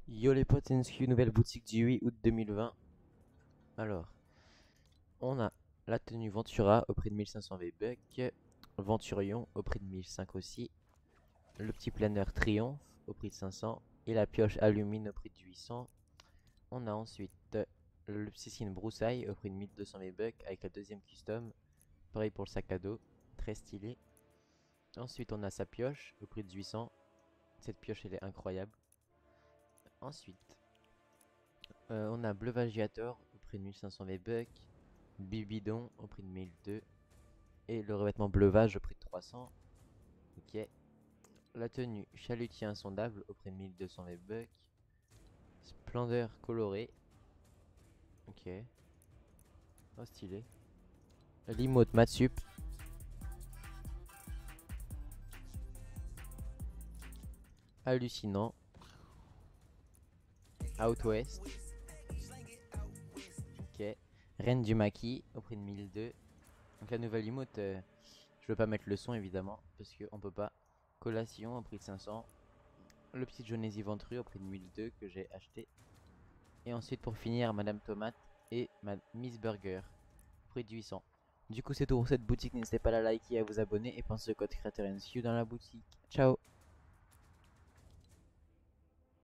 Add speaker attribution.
Speaker 1: Yo les potes, c'est une nouvelle boutique du 8 août 2020. Alors, on a la tenue Ventura au prix de 1500 V-Bucks, Venturion au prix de 1005 aussi, le petit planeur Triomphe au prix de 500 et la pioche Alumine au prix de 800. On a ensuite le Psyskin Broussaille au prix de 1200 V-Bucks avec la deuxième custom, pareil pour le sac à dos, très stylé. Ensuite, on a sa pioche au prix de 800. Cette pioche elle est incroyable. Ensuite, on a Bleu Vagiator au prix de 1500 V-Bucks, Bibidon au prix de 1002 et le revêtement Bleu Vage au prix de 300. Ok. La tenue Chalutier Insondable au prix de 1200 V-Bucks, Splendeur Colorée. Ok. Oh, stylé. L'emote Matsup. Hallucinant. Out West. Ok. Reine du Maquis au prix de 1002. Donc la nouvelle emote, je veux pas mettre le son évidemment parce qu'on peut pas. Collation au prix de 500. Le petit Jonesy Ventru au prix de 1002 que j'ai acheté. Et ensuite pour finir Madame Tomate et Miss Burger au prix de 800. Du coup c'est tout pour cette boutique, n'hésitez pas à la liker et à vous abonner et pensez au code créateur NSU dans la boutique. Ciao.